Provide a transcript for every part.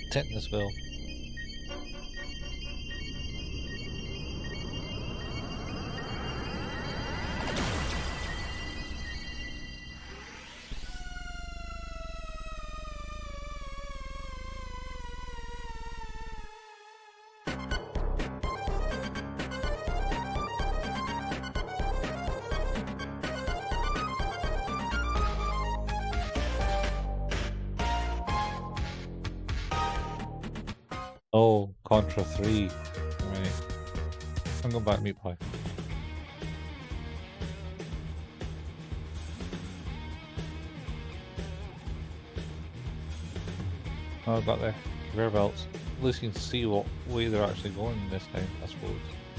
Tetanusville. Oh, Contra 3. Right. I'm going back to Meatboy. Oh, I've got the conveyor belts. At least you can see what way they're actually going this time, I suppose.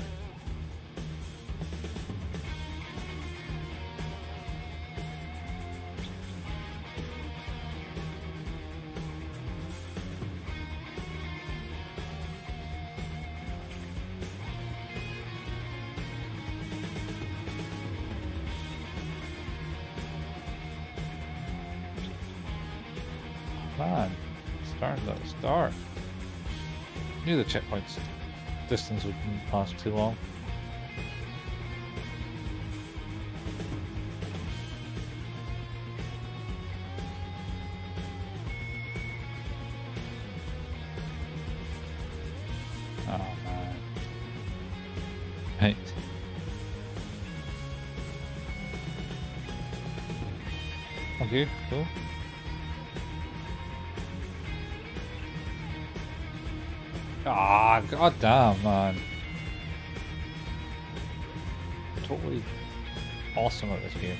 Man, starting at the start. Knew the checkpoints distance wouldn't last too long. Oh man. Right. Okay, cool. Ah, god damn, man. Totally awesome at this game.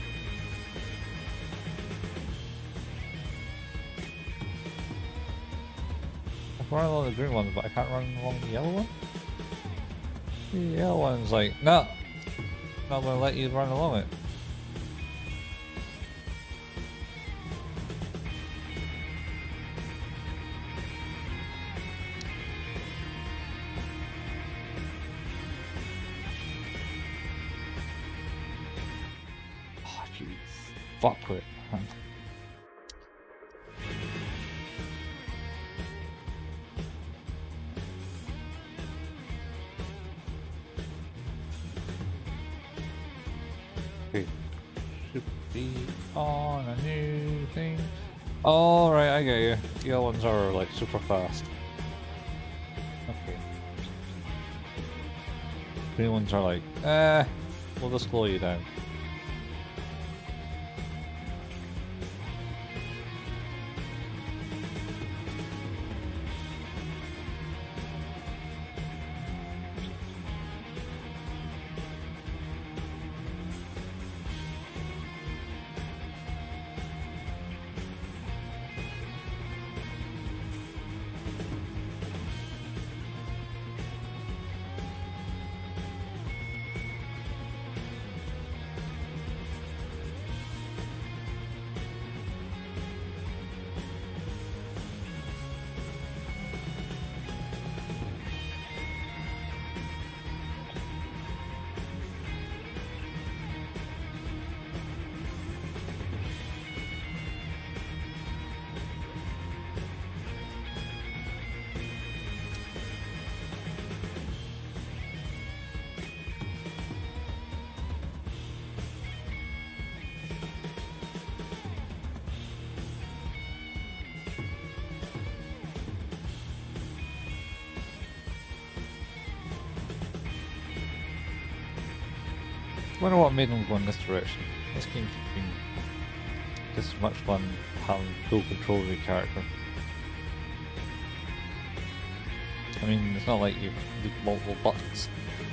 I can run along the green one, but I can't run along the yellow one? The yellow one's like, no, not gonna let you run along it. Fuck it, man. Okay. Should be on a new thing. All right, I get you. The other ones are like super fast. Okay. The ones are like, we'll just slow you down. I wonder what made them go in this direction. This game keeps being just as much fun having full control of your character. I mean, it's not like you need multiple buttons.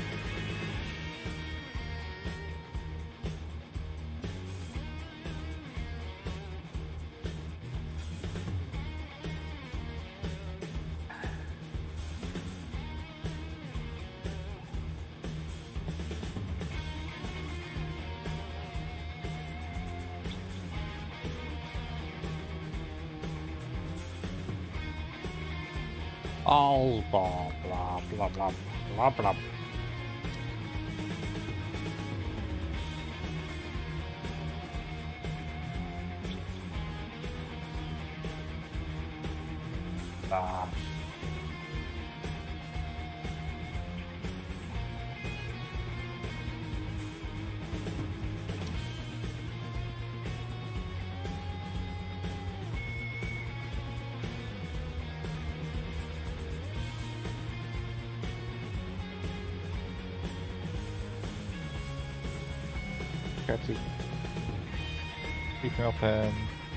Oh, blah, blah, blah, blah, blah, blah. Ah. Got to keep me up and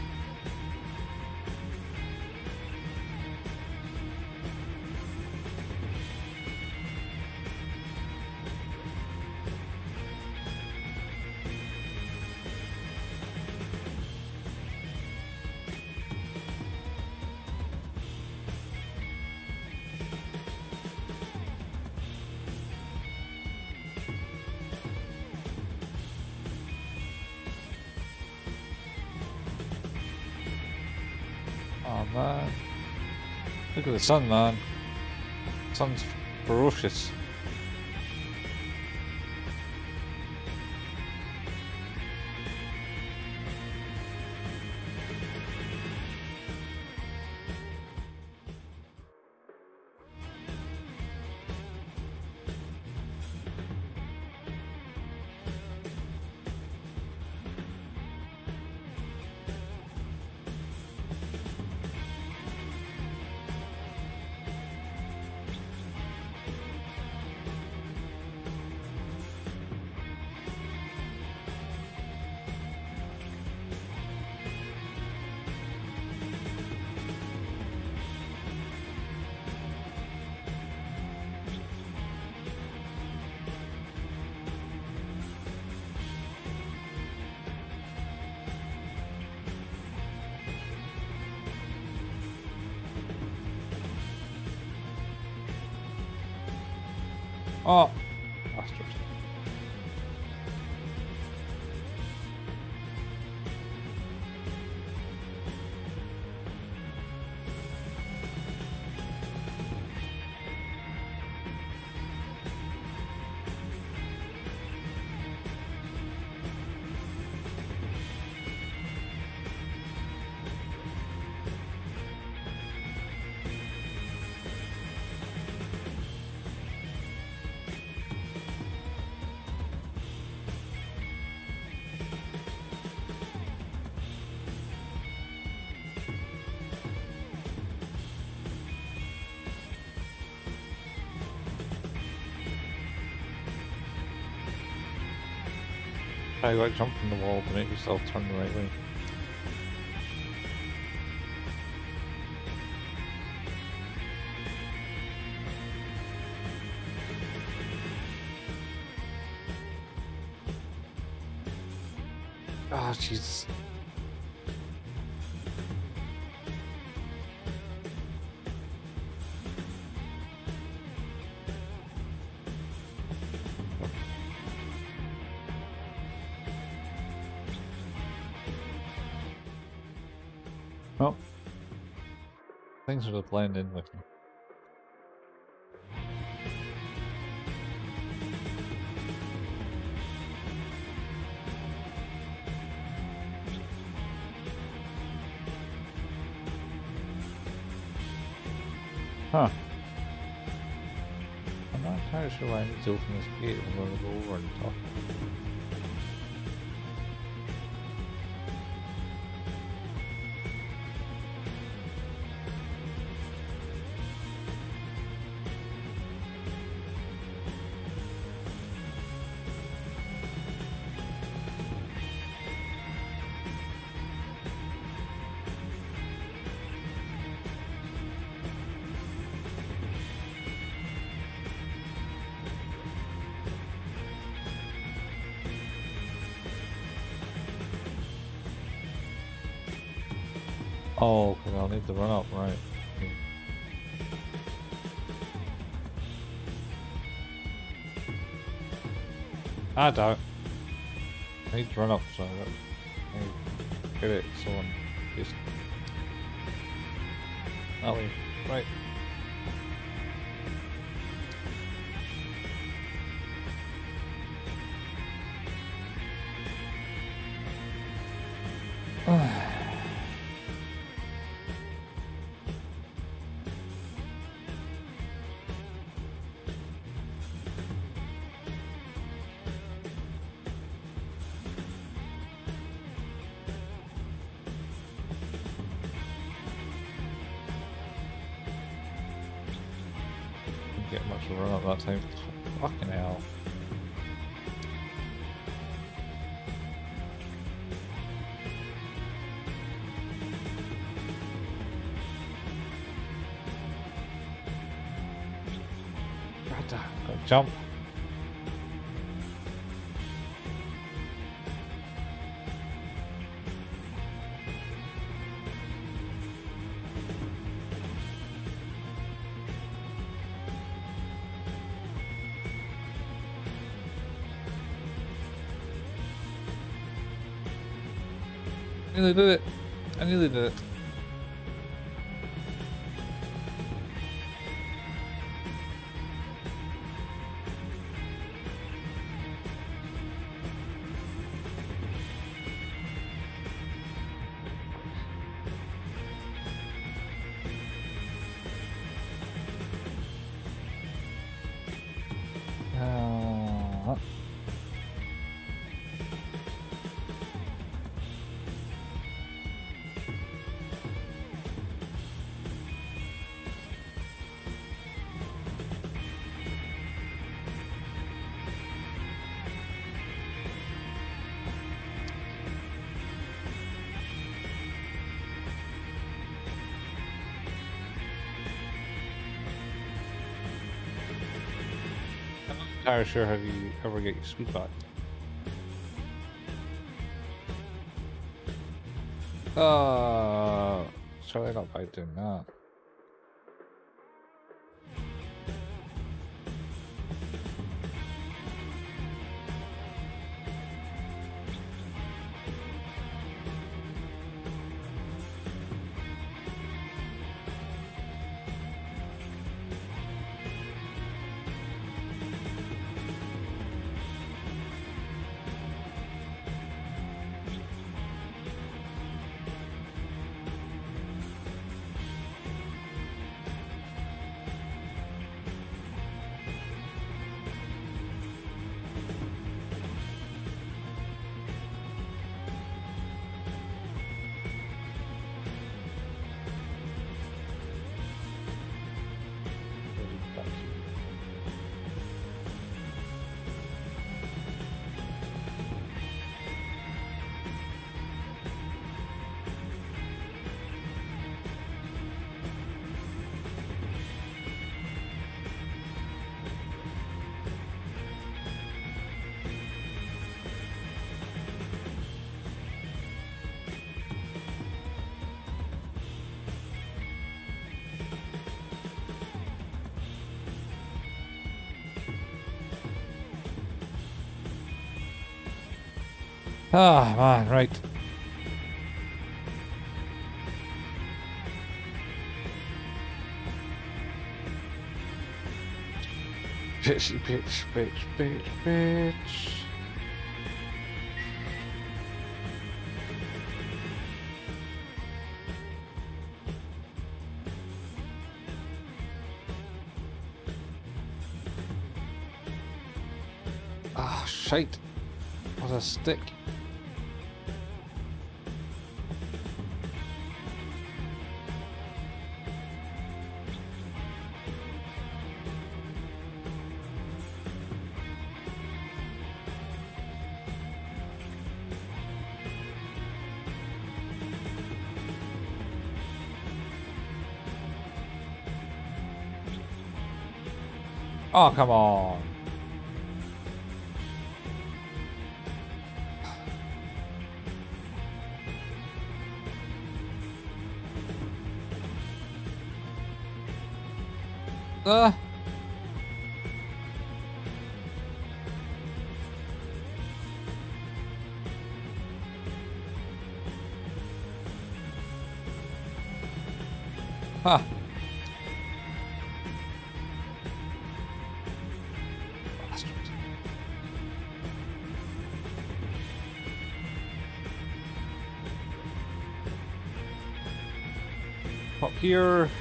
oh man, look at the sun, man. The sun's ferocious. Oh, bastard. Try like jumping the wall to make yourself turn the right way. Ah, Jesus. Well, things are just blend in with me. Huh. I'm not entirely sure why I need to open this gate. I'm going to go over and talk. Oh, okay, I'll need to run up, right. Okay. I don't. I need to run up, so I get it, someone just... That way, right. get much of a run up that time. Fucking hell. Gotta jump. I nearly did it. I nearly did it. I'm not entirely sure how you ever get your speed back. Certainly not by doing that. Ah, man, right. Bitch, bitch, bitch, bitch, bitch. Ah, shite. What a stick. Oh, come on. Huh. Up here.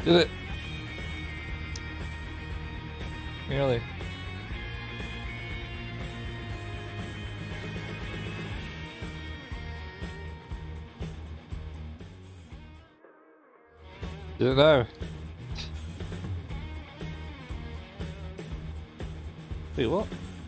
Did it? Nearly. Did it now? Wait, what?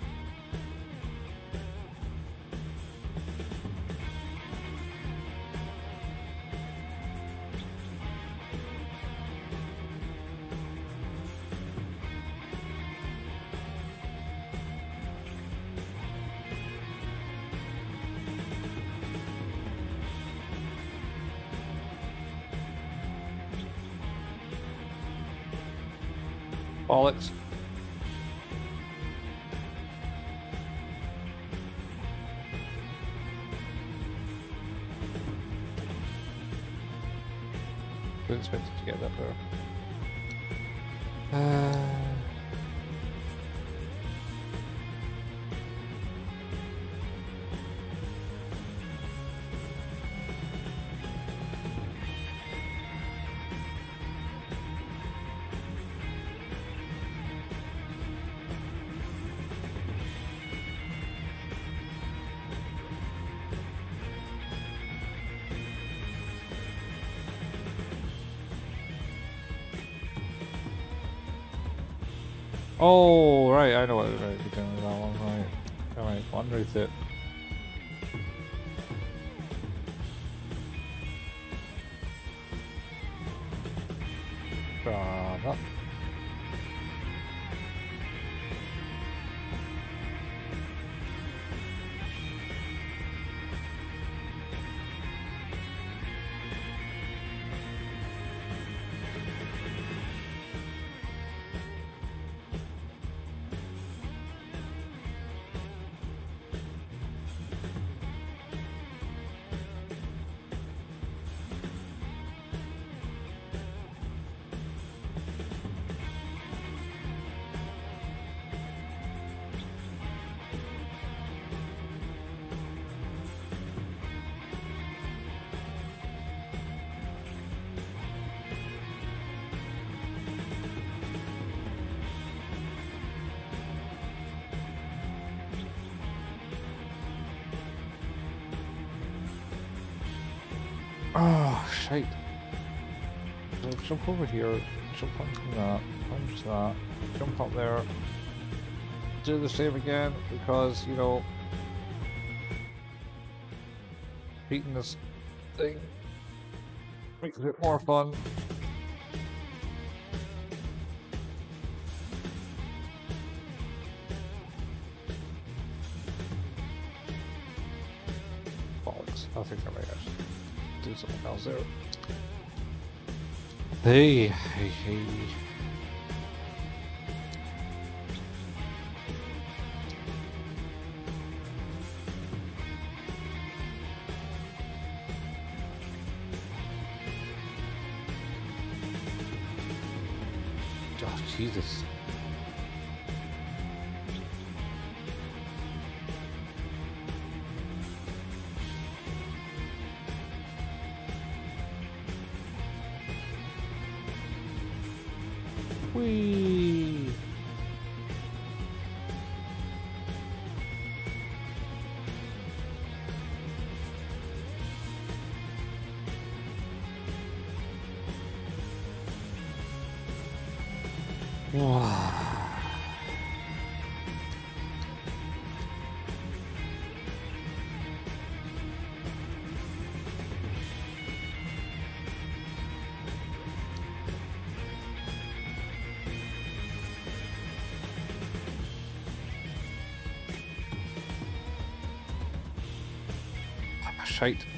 Bollocks. Didn't expect it to get that far. Oh, right, I know what we're doing with that one, right. Alright, underneath it. Up. Oh, shite. So jump over here, jump onto that, punch that, jump up there, do the same again, because, you know, beating this thing makes it more fun. Bollocks, I think I might actually do something else there. Hey. Oh, Jesus. Whee! Wow. Shite.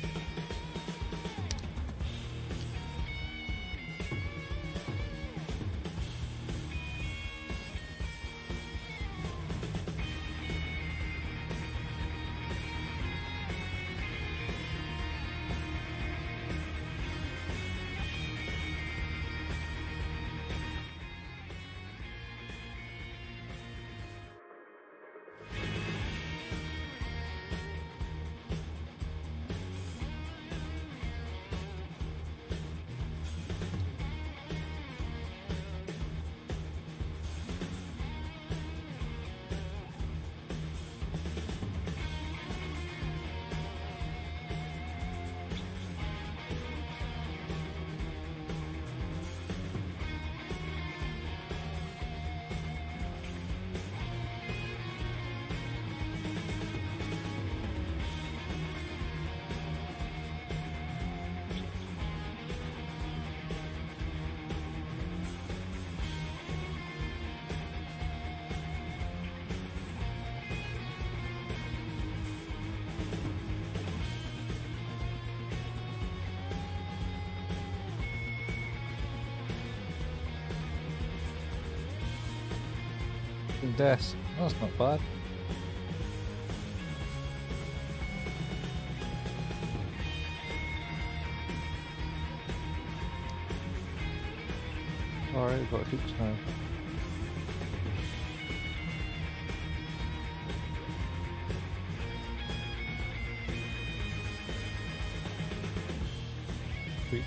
Death. That's not bad. Alright, we've got hooks now. Sweet.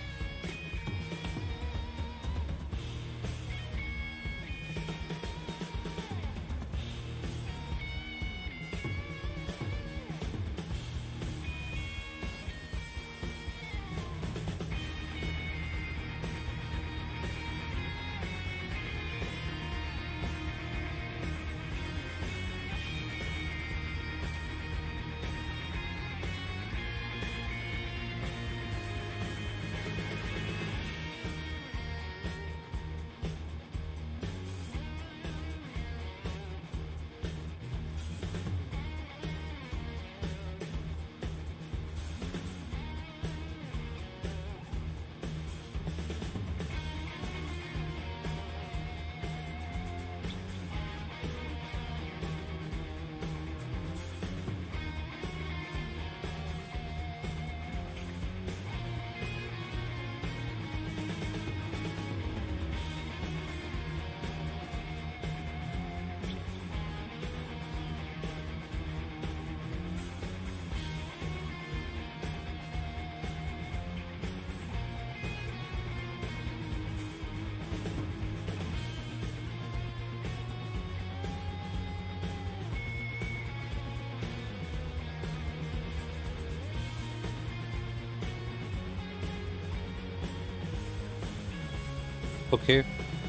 Okay.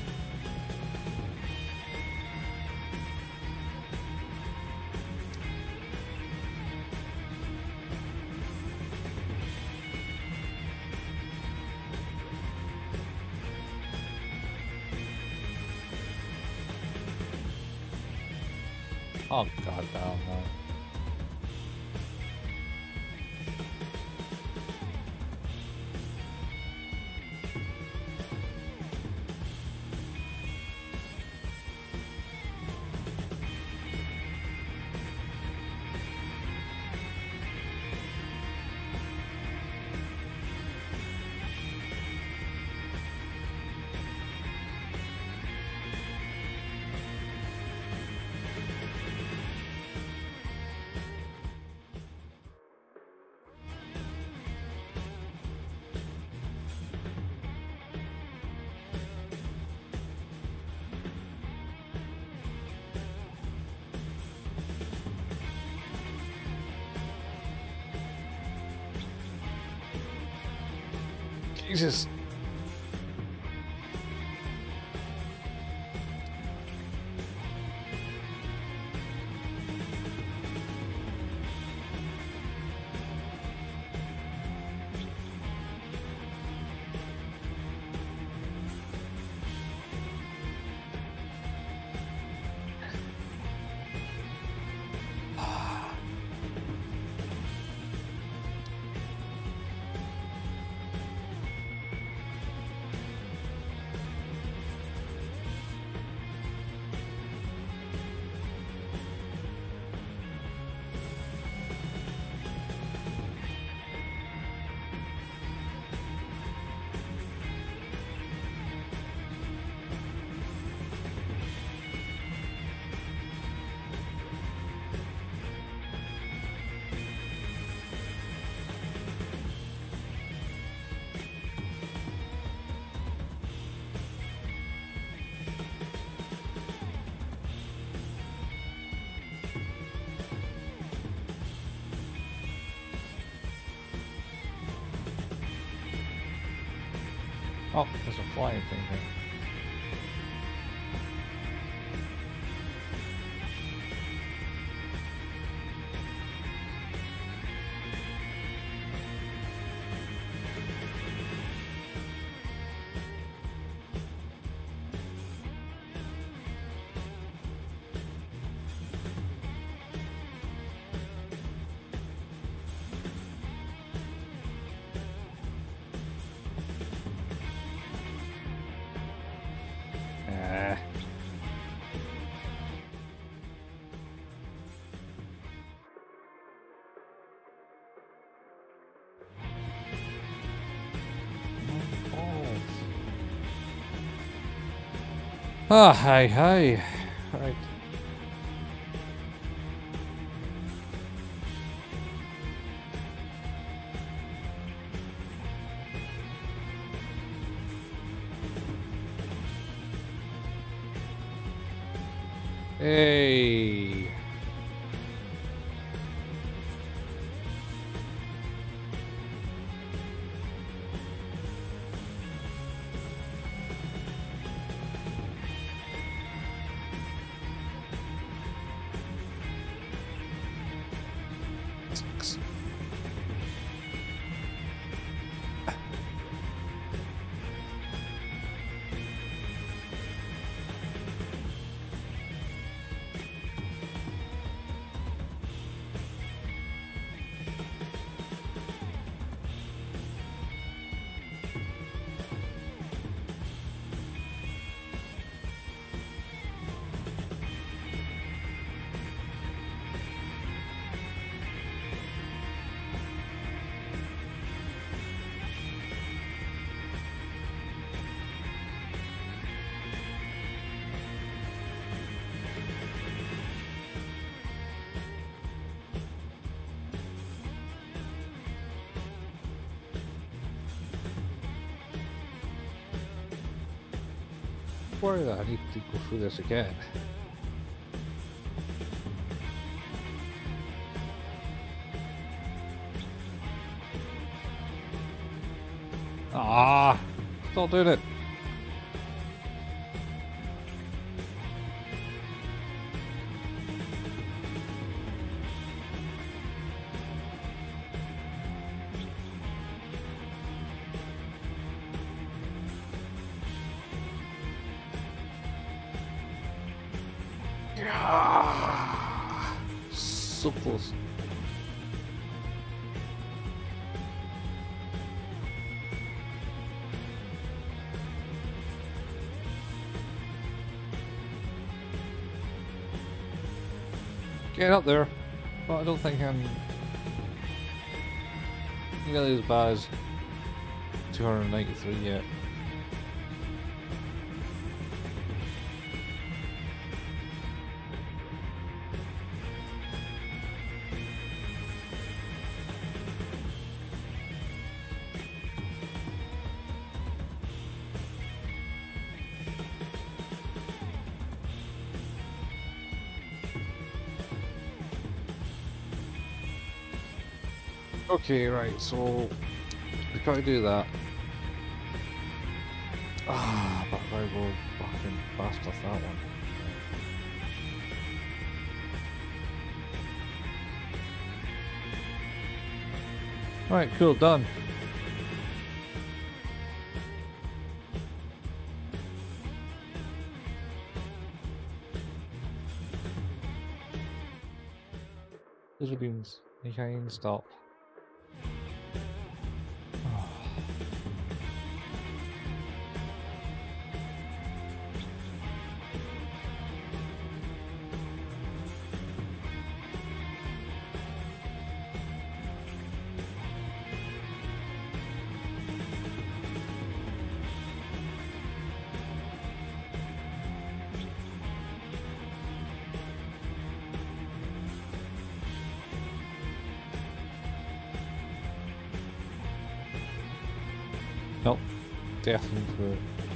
Oh god damn man. Jesus. Oh, there's a flying thing here. Ah, hi, hi. Right. Hey. Worry that I need to go through this again. Ah, stop doing it. Ah, so close. Get up there, but I don't think I'm nearly as bad as 293 yet. Okay, right, so we gotta do that. Ah, but I will fucking fast off that one. Right, cool, done. Laser beams, you can stop. Nope, definitely.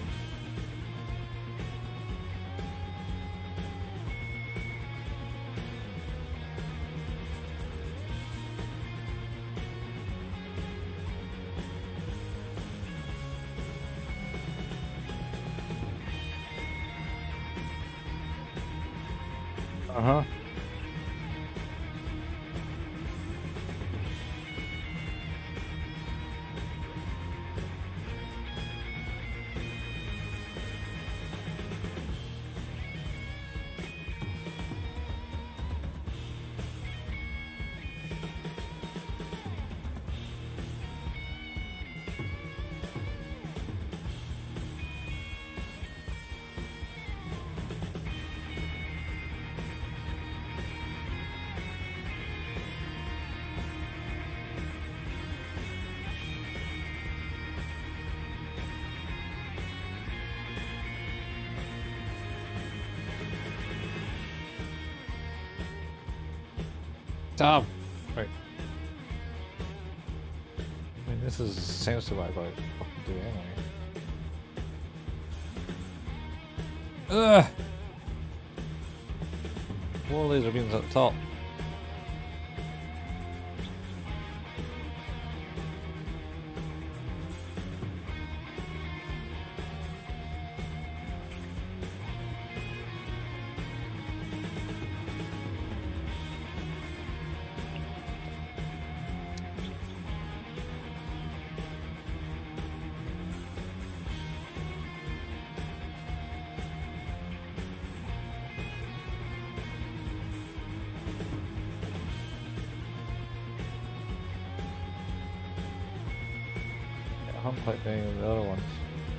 Uh-huh. Damn! Right. I mean, this is sensitive about what I fucking do anyway. Ugh! More laser beams at the top. I haven't quite any of the other ones.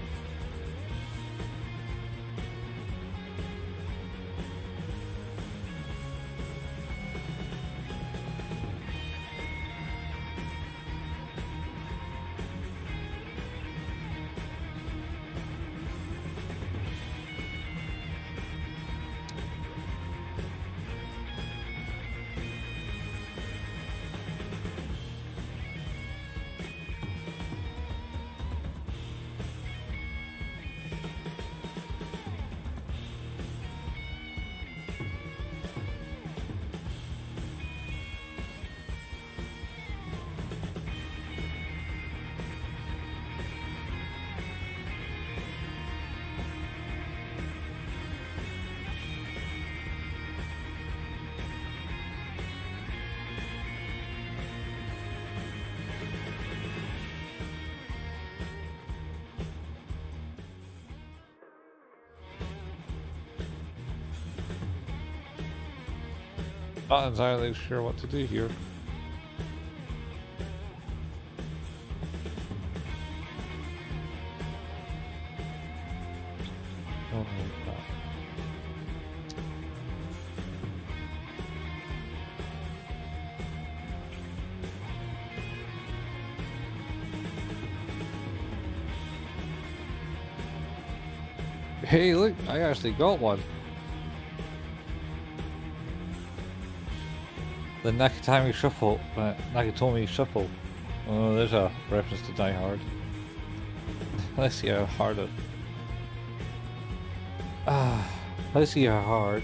Not entirely sure what to do here. Oh, no. Hey, look, I actually got one. The Nakatomi Shuffle, Nakatomi Shuffle. Oh, there's a reference to Die Hard. Let's see how hard it. Let's see how hard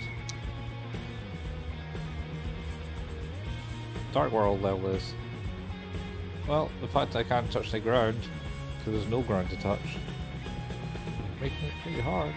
Dark World level is. Well, the fact I can't touch the ground, because there's no ground to touch, making it pretty hard.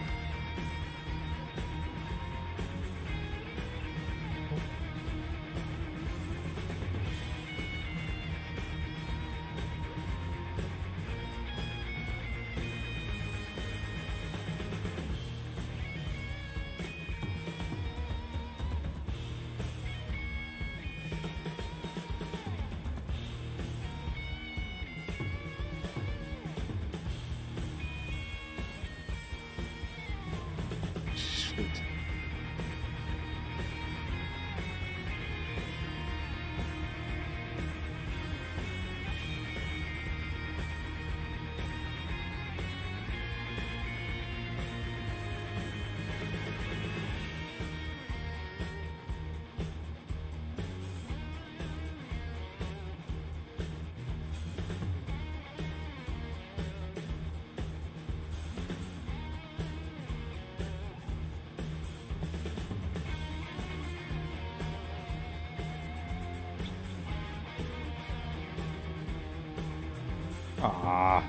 Ah.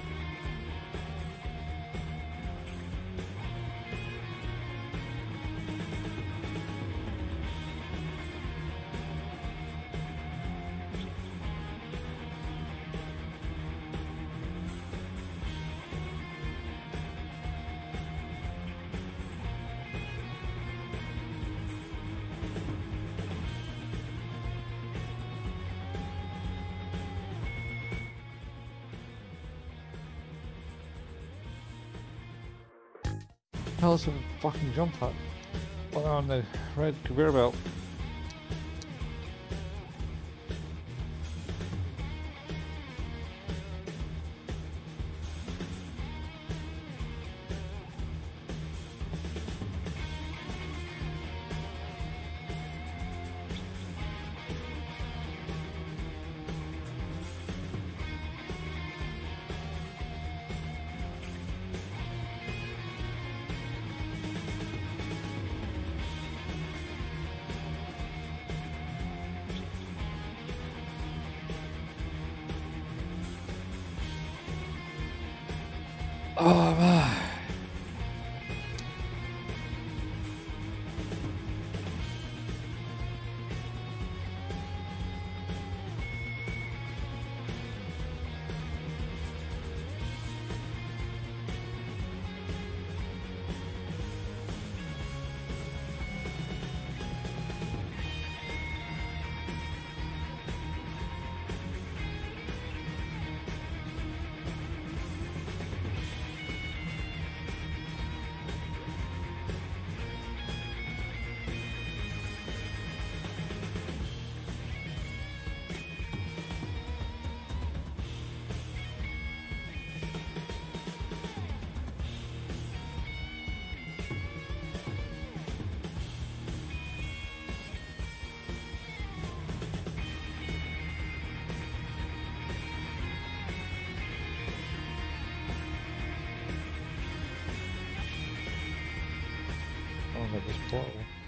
Hell, some fucking jump at. One on the red conveyor belt. Oh man. At this portal.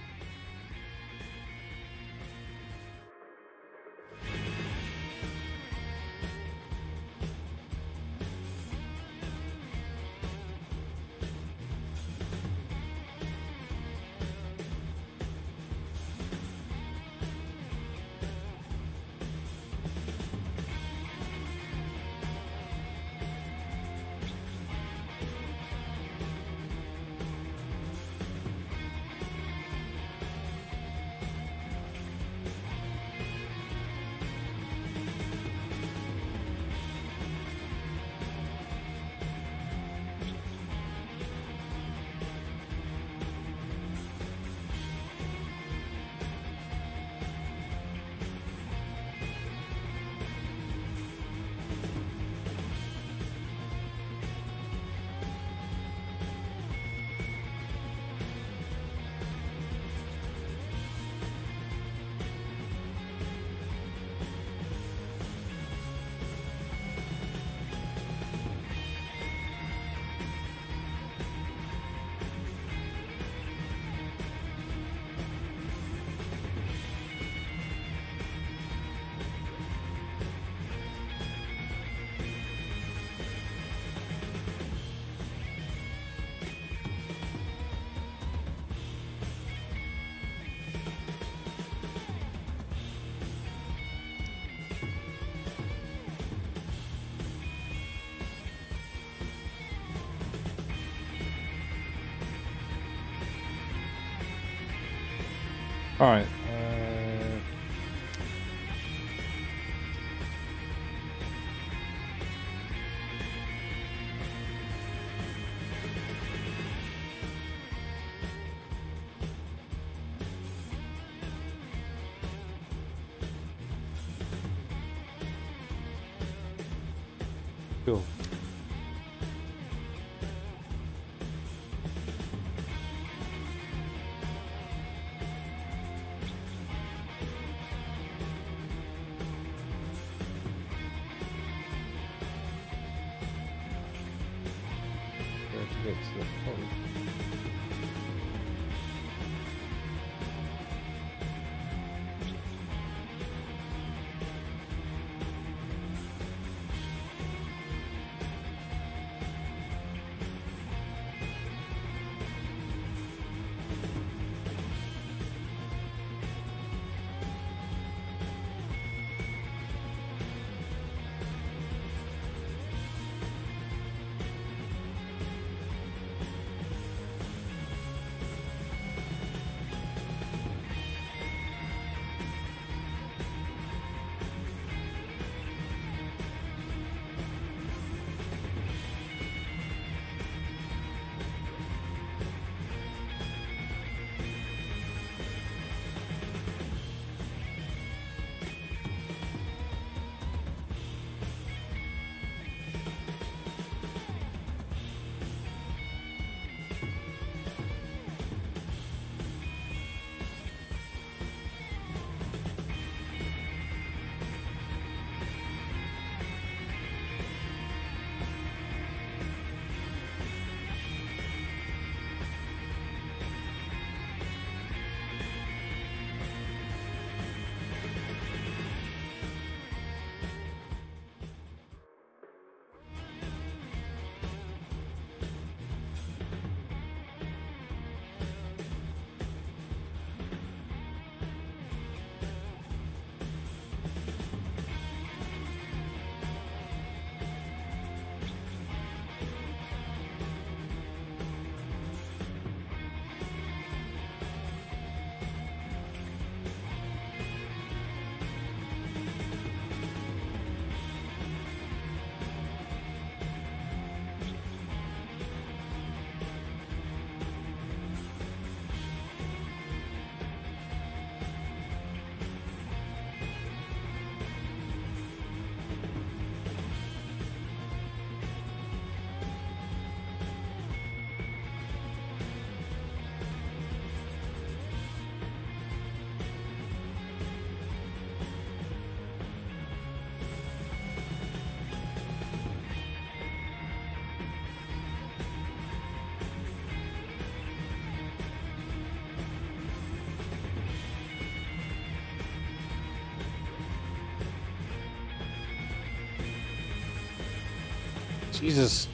All right. Cool. Jesus.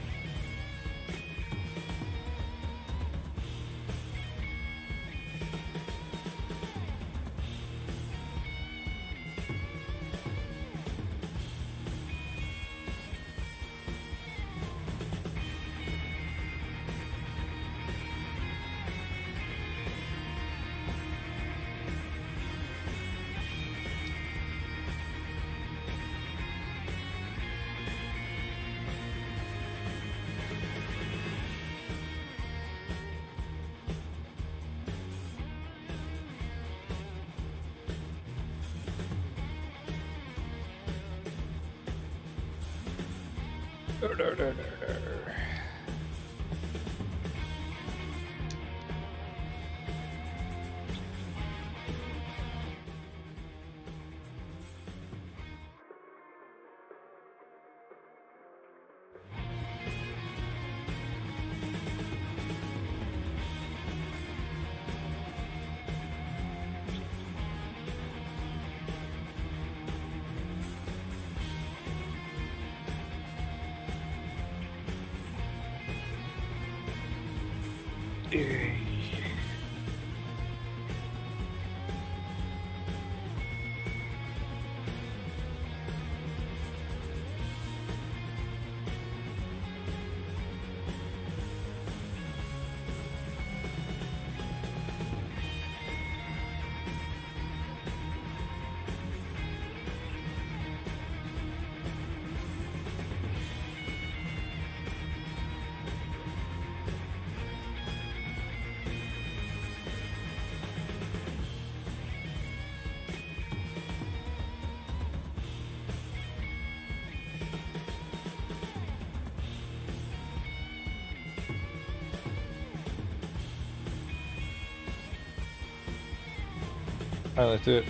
Alright, let's do it.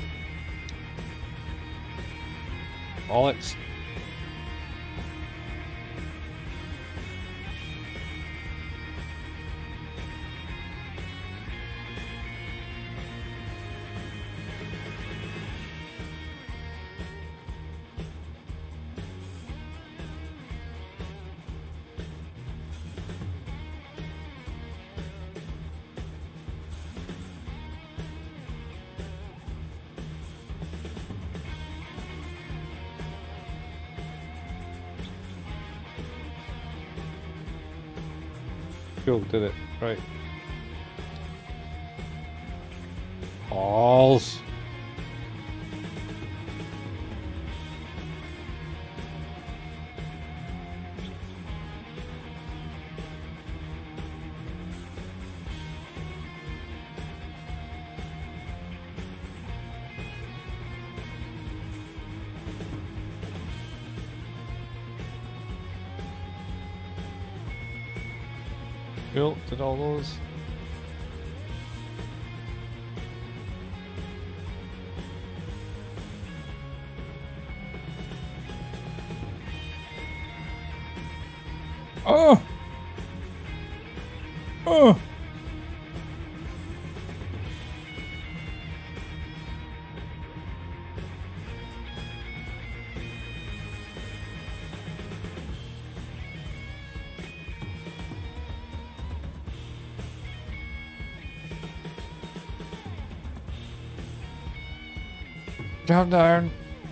Alex. Cool, did it. Right. Balls. Cool, did all those. Oh! Oh! Calm down.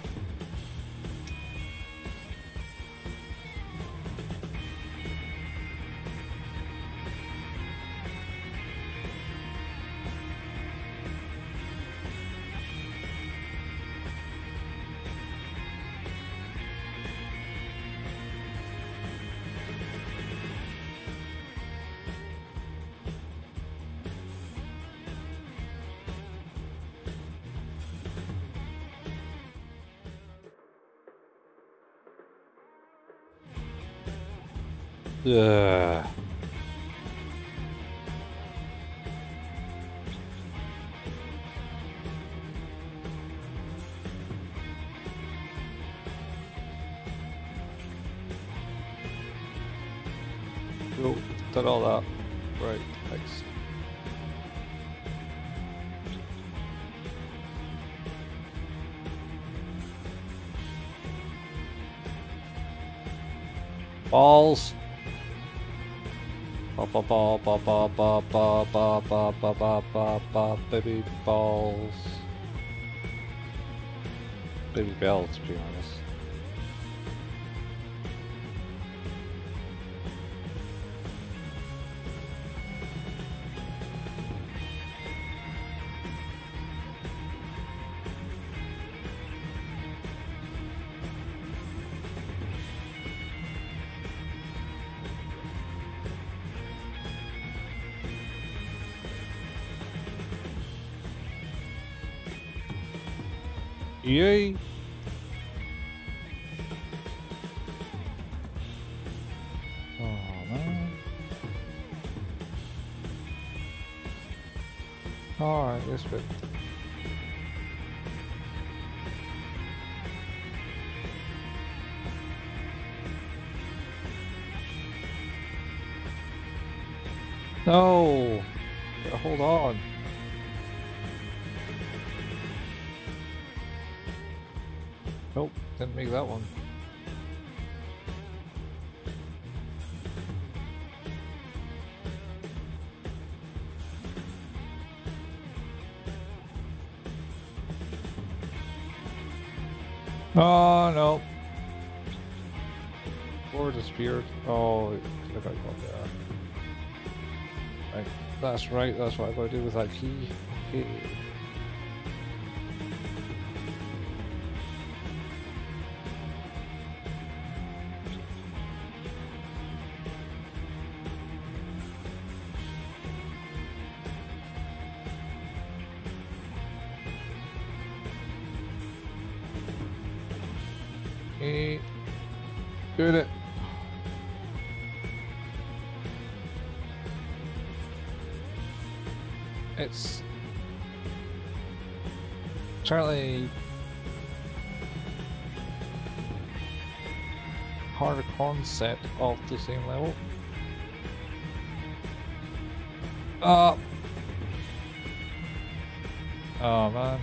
Ugh. Cool, did all that. Right, thanks. Balls. Ba ba ba ba ba ba ba ba ba ba ba ba ba baby balls. Baby bell, to be honest. Yay! Oh man. Alright, this bit. No! Hold on. Nope, didn't make that one. Oh no. Or disappeared. Oh, it could have got there. Right, that's right, that's what I've got to do with that key. Okay. Doing it. It's certainly harder concept of the same level. Oh man.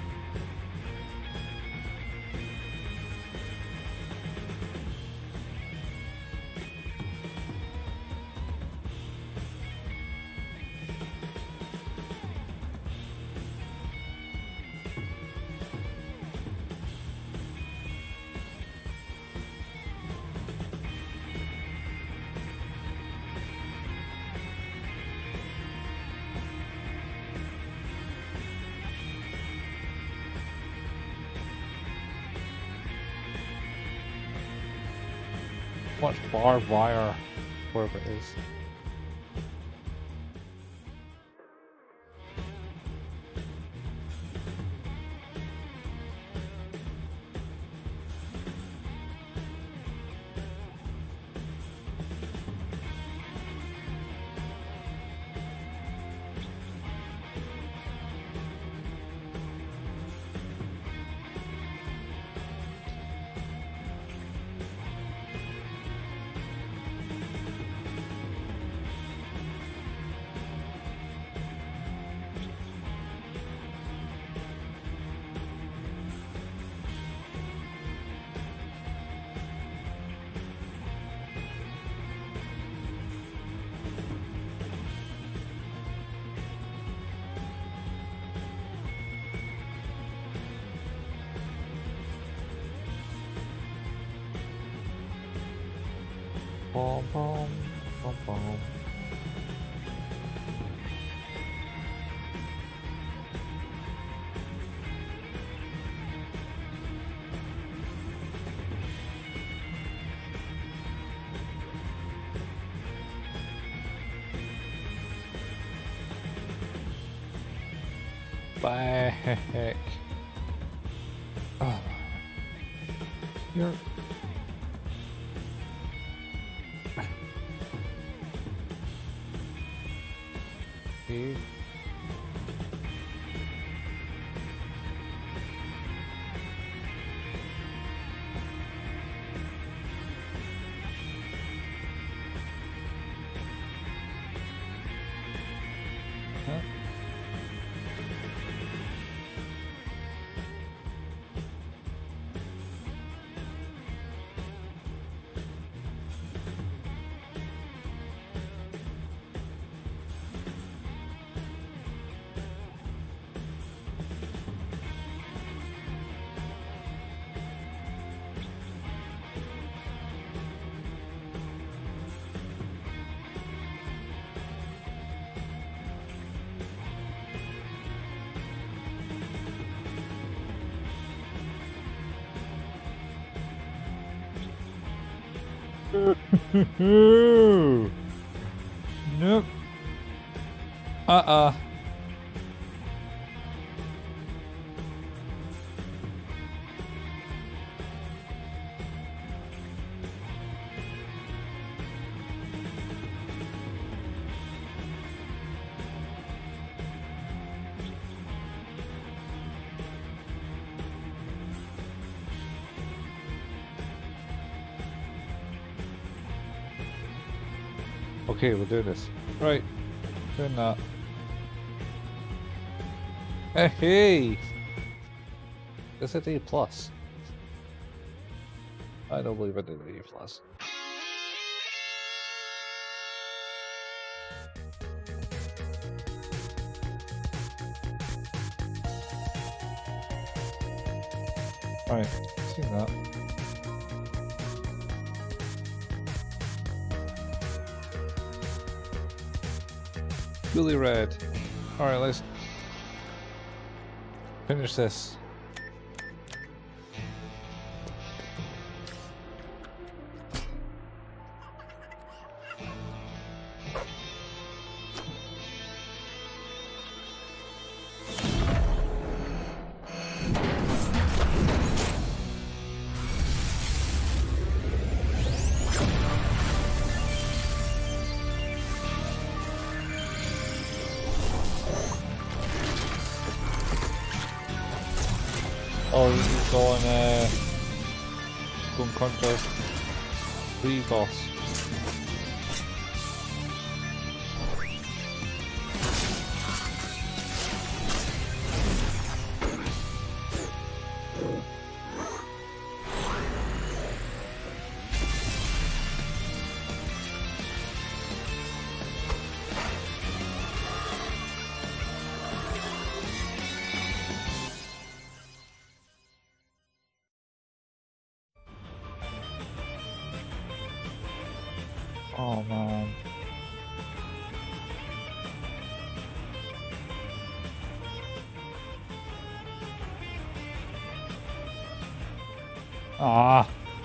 Much barbed wire, wherever it is. Bom, bom, bom, bom. Back. Oh. You're... Okay. Huh? Nope. Okay, we're doing this. Right. Doing that. Hey! Is it A+? I don't believe I did A+. Right, seen that. Really red. Alright, let's finish this. Oh, you just go and contest the boss. Oh man. Ah.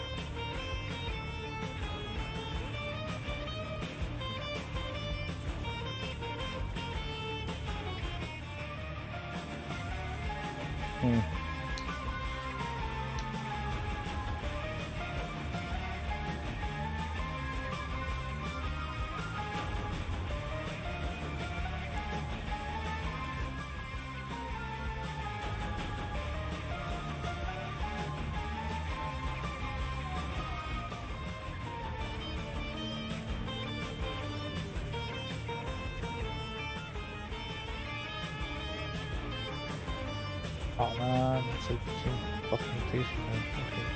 Oh man, it's like some documentation. Okay.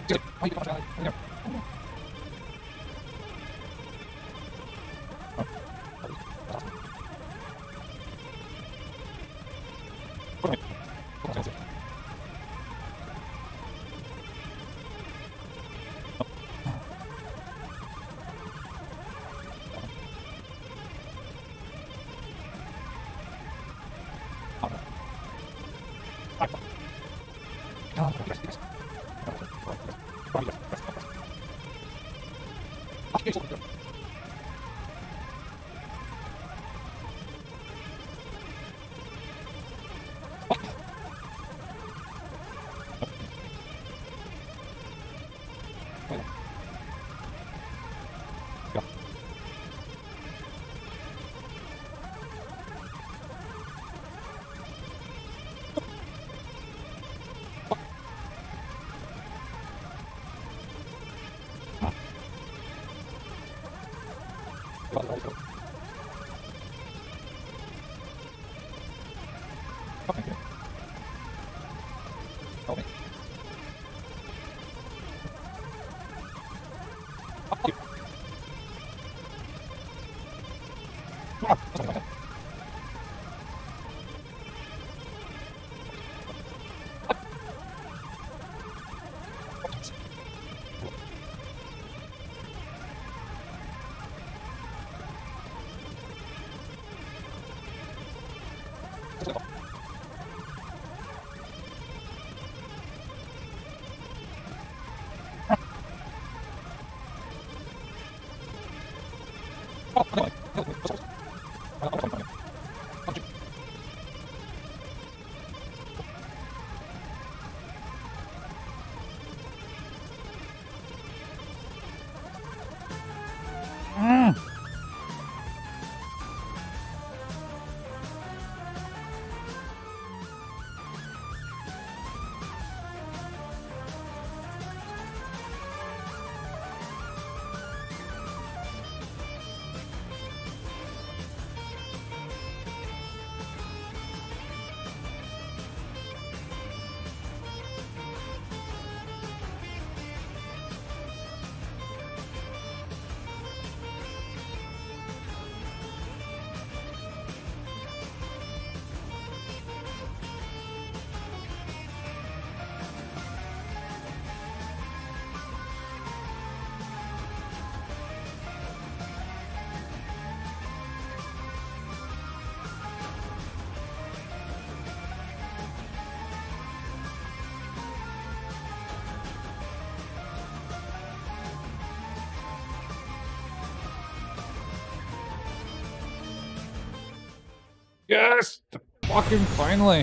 Yes! Fucking finally!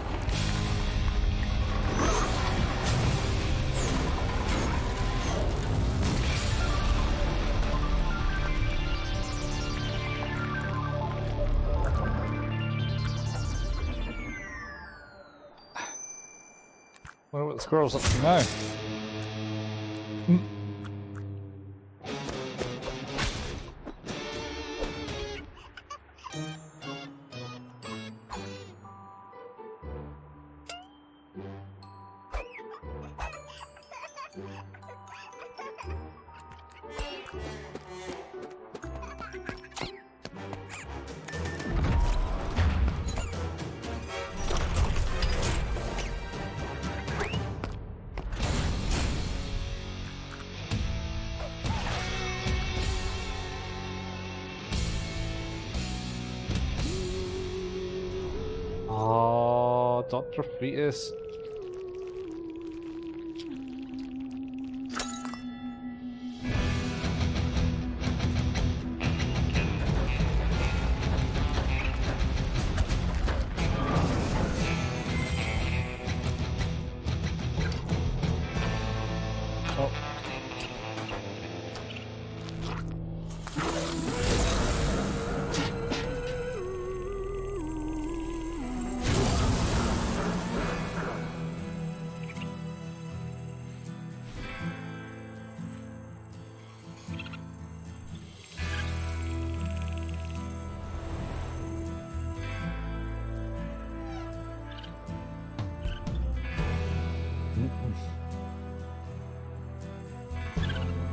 Wonder what the squirrel's up to now. Dr. Fetus.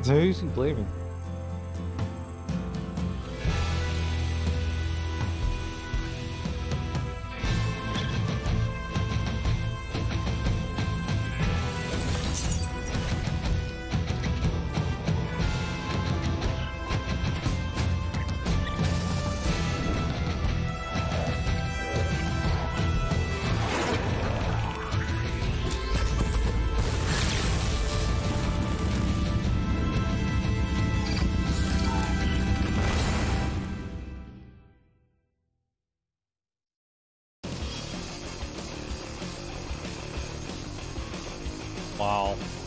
So who's he blaming? Wow.